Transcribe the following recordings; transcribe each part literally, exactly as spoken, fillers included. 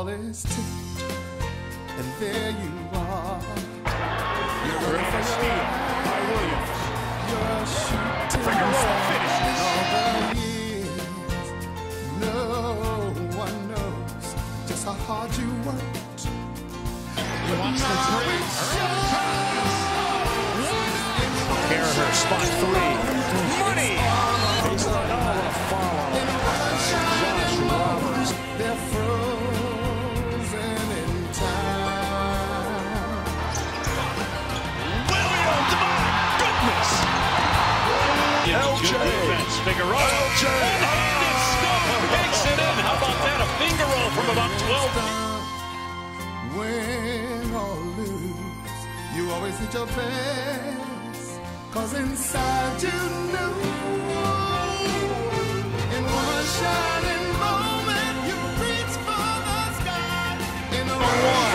ball is tipped, and there you are. You're Great for steal by Williams. You're shooting Figueroa finishes. all the years. No one knows just how hard you worked. He wants the three. Carraher, spot three. Money! Baseline, oh, what a follow. Josh Roberts. They're frozen in time. Williams, my goodness! L J. Good defense. Figueroa. L J. One-handed stop makes it in. How about that? A finger roll from about twelve. Win or lose, you always did your best, 'cause inside you knew, in one shining moment, you reached for the sky. In a one.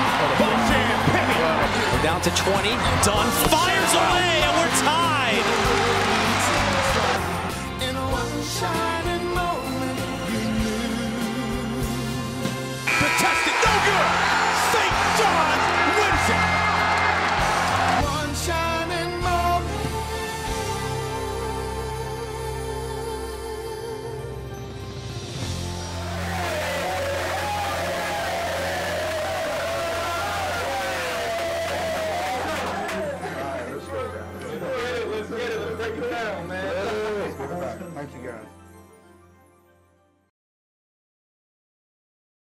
Bojan Penny. We're down to twenty. Dunn fires away, and we're tied.